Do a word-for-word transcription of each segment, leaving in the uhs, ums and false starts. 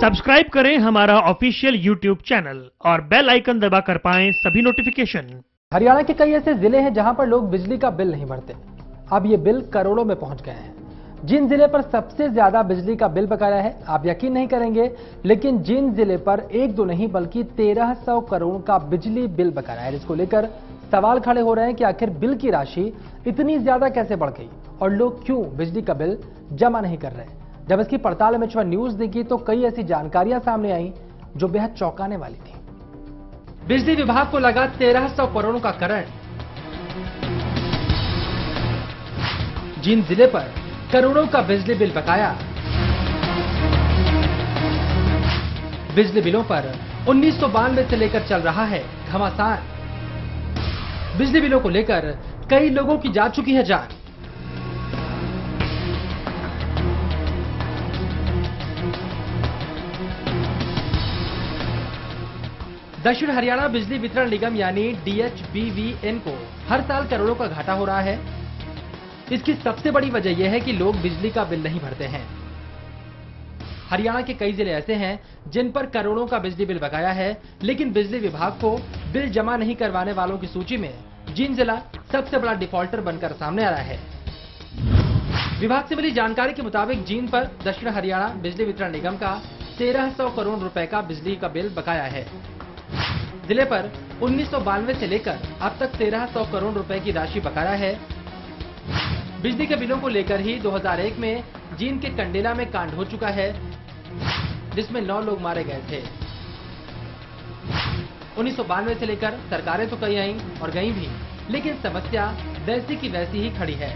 Subscribe करें हमारा official YouTube channel और बेल आइकन दबाकर पाएं सभी नोटिफिकेशन। हरियाणा के कई ऐसे जिले हैं जहां पर लोग बिजली का बिल नहीं भरते। अब ये बिल करोड़ों में पहुंच गए हैं। जिन जिले पर सबसे ज्यादा बिजली का बिल बकाया है, आप यकीन नहीं करेंगे, लेकिन जिन जिले पर एक दो नहीं बल्कि तेरह सौ करोड़ का बिजली बिल बकाया है, जिसको लेकर सवाल खड़े हो रहे हैं कि आखिर बिल की राशि इतनी ज्यादा कैसे बढ़ गई और लोग क्यों बिजली का बिल जमा नहीं कर रहे। जब इसकी पड़ताल एम एच वन न्यूज देखी तो कई ऐसी जानकारियां सामने आई जो बेहद चौंकाने वाली थी। बिजली विभाग को लगा तेरह सौ करोड़ का करंट। जिन जिले पर करोड़ों का बिजली बिल बकाया, बिजली बिलों पर उन्नीस सौ बानवे से लेकर चल रहा है घमासान। बिजली बिलों को लेकर कई लोगों की जा चुकी है जान। दक्षिण हरियाणा बिजली वितरण निगम यानी D H B V N को हर साल करोड़ों का घाटा हो रहा है। इसकी सबसे बड़ी वजह यह है कि लोग बिजली का बिल नहीं भरते हैं। हरियाणा के कई जिले ऐसे हैं जिन पर करोड़ों का बिजली बिल बकाया है, लेकिन बिजली विभाग को बिल जमा नहीं करवाने वालों की सूची में जींद जिला सबसे बड़ा डिफॉल्टर बनकर सामने आ रहा है। विभाग से मिली जानकारी के मुताबिक जींद पर दक्षिण हरियाणा बिजली वितरण निगम का तेरह सौ करोड़ रुपए का बिजली का बिल बकाया है। जिले पर उन्नीस सौ बानवे से लेकर अब तक तेरह सौ करोड़ रुपए की राशि बकाया है। बिजली के बिलों को लेकर ही दो हज़ार एक में जींद के कंडेला में कांड हो चुका है, जिसमें नौ लोग मारे गए थे। उन्नीस सौ बानवे से लेकर सरकारें तो कई आईं और गईं भी, लेकिन समस्या वैसी की वैसी ही खड़ी है।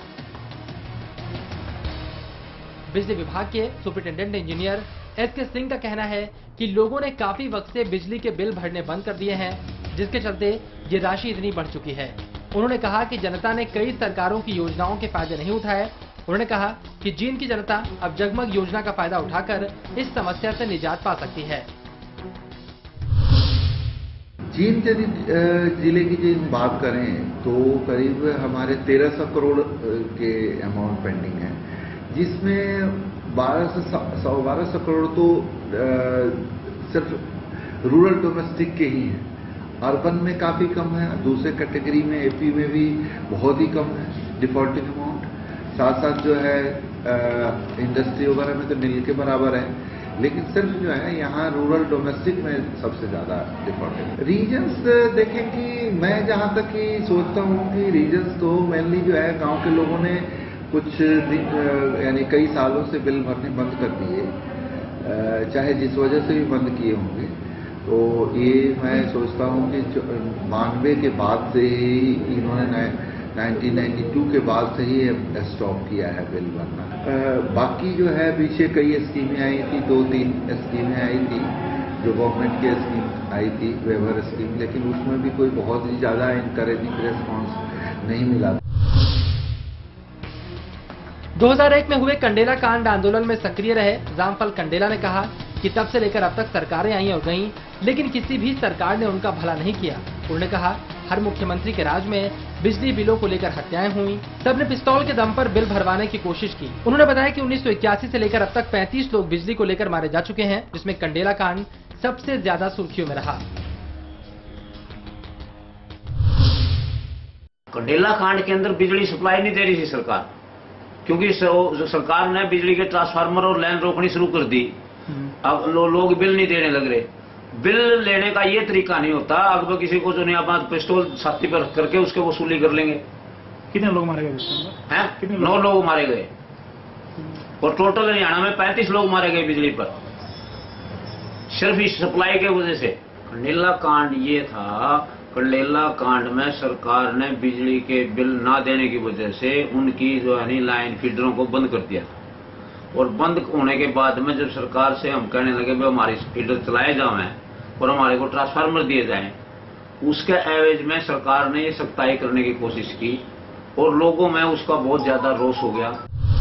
बिजली विभाग के सुपरिटेंडेंट इंजीनियर एस के सिंह का कहना है कि लोगों ने काफी वक्त से बिजली के बिल भरने बंद कर दिए हैं, जिसके चलते ये राशि इतनी बढ़ चुकी है। उन्होंने कहा कि जनता ने कई सरकारों की योजनाओं के फायदे नहीं उठाए। उन्होंने कहा कि जींद की जनता अब जगमग योजना का फायदा उठाकर इस समस्या से निजात पा सकती है। जींद जिले की जो बात करें तो करीब हमारे तेरह सौ करोड़ के अमाउंट पेंडिंग है, जिसमें बारह सौ सौ बारह सौ करोड़ तो सिर्फ रूरल डोमेस्टिक के ही हैं। अर्बन में काफ़ी कम है, दूसरे कैटेगरी में एपी में भी बहुत ही कम है डिफॉल्टिंग अमाउंट। साथ साथ जो है इंडस्ट्री वगैरह में तो मिल के बराबर है, लेकिन सिर्फ जो है यहाँ रूरल डोमेस्टिक में सबसे ज़्यादा डिफॉल्टिंग। रीजन्स देखें कि मैं जहाँ तक कि सोचता हूँ कि रीजन्स तो मेनली जो है गाँव के लोगों ने कुछ यानी कई सालों से बिल भरने बंद कर दिए, चाहे जिस वजह से भी बंद किए होंगे। तो ये मैं सोचता हूँ कि बानवे के बाद से ही इन्होंने नाइनटीन नाइंटी टू के बाद से ही स्टॉप किया है बिल भरना। बाकी जो है पीछे कई स्कीमें आई थी, दो तीन स्कीमें आई थी जो गवर्नमेंट की स्कीम आई थी, वेवर स्कीम, लेकिन उसमें भी कोई बहुत ही ज़्यादा इंकरेजिंग रिस्पॉन्स नहीं मिला। दो हज़ार एक में हुए कंडेला कांड आंदोलन में सक्रिय रहे रामफल कंडेला ने कहा कि तब से लेकर अब तक सरकारें आई और गईं, लेकिन किसी भी सरकार ने उनका भला नहीं किया। उन्होंने कहा हर मुख्यमंत्री के राज में बिजली बिलों को लेकर हत्याएं हुई, सबने पिस्तौल के दम पर बिल भरवाने की कोशिश की। उन्होंने बताया कि उन्नीस सौ इक्यासी से लेकर अब तक पैंतीस लोग बिजली को लेकर मारे जा चुके हैं, जिसमें कंडेला कांड सबसे ज्यादा सुर्खियों में रहा। कंडेला कांड के अंदर बिजली सप्लाई नहीं दे रही थी सरकार, क्योंकि सरकार ने बिजली के ट्रांसफार्मर और लाइन रोकनी शुरू कर दी। अब लो, लोग बिल नहीं देने लग रहे। बिल लेने का ये तरीका नहीं होता, अब तो किसी को जो नहीं आप पिस्तौल छाती पर करके उसके वसूली कर लेंगे। कितने लोग मारे गए हैं? नौ लोग मारे गए और टोटल हरियाणा में पैंतीस लोग मारे गए बिजली पर, सिर्फ इस सप्लाई के वजह से। कंडेला कांड ये था, कंडेला कांड में सरकार ने बिजली के बिल ना देने की वजह से उनकी जो है लाइन फीडरों को बंद कर दिया, और बंद होने के बाद में जब सरकार से हम कहने लगे भाई हमारे फीडर चलाए जाएं और हमारे को ट्रांसफार्मर दिए जाएं, उसके एवज में सरकार ने ये सख्ताई करने की कोशिश की और लोगों में उसका बहुत ज्यादा रोष हो गया।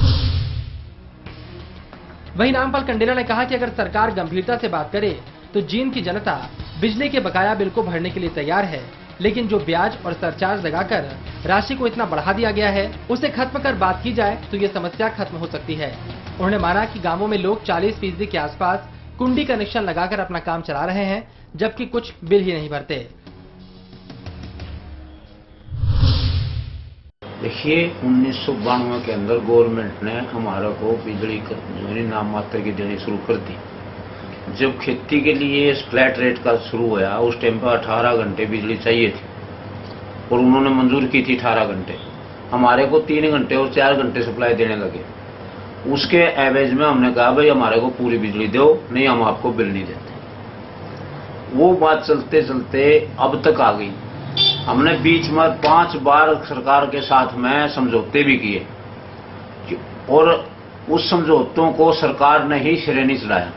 वहीं रामपाल कंडेला ने कहा कि अगर सरकार गंभीरता से बात करे तो जींद की जनता बिजली के बकाया बिल को भरने के लिए तैयार है, लेकिन जो ब्याज और सरचार्ज लगाकर राशि को इतना बढ़ा दिया गया है, उसे खत्म कर बात की जाए तो ये समस्या खत्म हो सकती है। उन्होंने माना कि गांवों में लोग चालीस फीसदी के आसपास कुंडी कनेक्शन लगाकर अपना काम चला रहे हैं, जबकि कुछ बिल ही नहीं भरते। देखिए, उन्नीस सौ बानवे के अंदर गवर्नमेंट ने हमारा को बिजली नाम मात्र की देनी शुरू कर दी। जब खेती के लिए फ्लैट रेट का शुरू हुआ, उस टाइम पर अठारह घंटे बिजली चाहिए थी और उन्होंने मंजूर की थी अठारह घंटे। हमारे को तीन घंटे और चार घंटे सप्लाई देने लगे। उसके एवज में हमने कहा भाई हमारे को पूरी बिजली दो, नहीं हम आपको बिल नहीं देते। वो बात चलते चलते अब तक आ गई। हमने बीच में पांच बार सरकार के साथ में समझौते भी किए और उस समझौतों को सरकार ने ही सिरे नहीं चढ़ाया,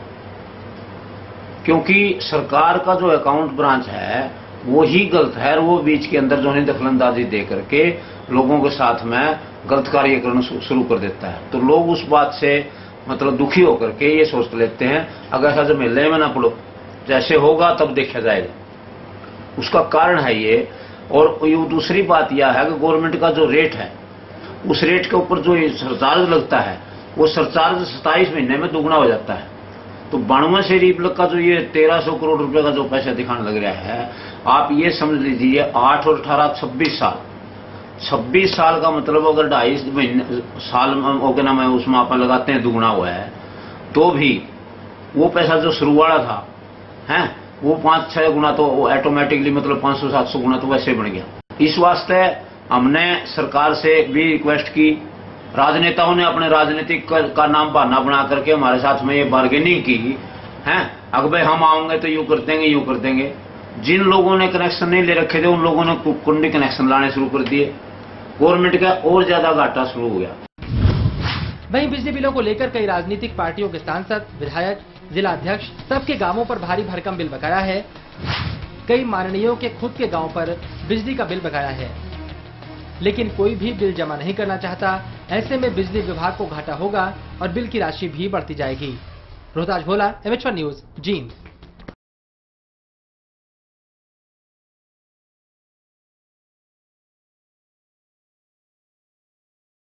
क्योंकि सरकार का जो अकाउंट ब्रांच है वो ही गलत है। वो बीच के अंदर जो है दखलंदाजी दे करके लोगों के साथ में गलत कार्य करना शुरू कर देता है। तो लोग उस बात से मतलब दुखी होकर के ये सोच लेते हैं अगर ऐसा मेले में ना पड़ो, जैसे होगा तब देखा जाएगा। उसका कारण है ये। और ये दूसरी बात यह है कि गवर्नमेंट का जो रेट है, उस रेट के ऊपर जो सरचार्ज लगता है, वो सरचार्ज सत्ताईस महीने में दुगना हो जाता है। तो बानवे से रीपलक का जो ये तेरह सौ करोड़ रुपए का जो पैसा दिखाने लग रहा है, आप ये समझ लीजिए आठ और अठारह छब्बीस साल छब्बीस साल का मतलब अगर ढाई महीने साल ओके ना मैं उसमें आप लगाते हैं दुगना हुआ है, तो भी वो पैसा जो शुरू वाला था है वो पांच छह गुना तो ऑटोमेटिकली मतलब पांच सौ सात सौ गुना तो वैसे बढ़ गया। इस वास्ते हमने सरकार से भी रिक्वेस्ट की, राजनेताओं ने अपने राजनीतिक का नाम बहाना बना करके हमारे साथ में ये बार्गेनिंग की है, अगर भाई हम आएंगे तो यूं कर देंगे यूं कर देंगे। जिन लोगों ने कनेक्शन नहीं ले रखे थे उन लोगों ने कुंडी कनेक्शन लाने शुरू कर दिए। गवर्नमेंट का और ज्यादा घाटा शुरू हो गया। वहीं बिजली बिलों को लेकर कई राजनीतिक पार्टियों के सांसद, विधायक, जिला अध्यक्ष सबके गांवों पर भारी भरकम बिल बकाया है। कई माननीयों के खुद के गांव पर बिजली का बिल बकाया है, लेकिन कोई भी बिल जमा नहीं करना चाहता। ऐसे में बिजली विभाग को घाटा होगा और बिल की राशि भी बढ़ती जाएगी। Rohtaj Bhola, M H one news, Jind.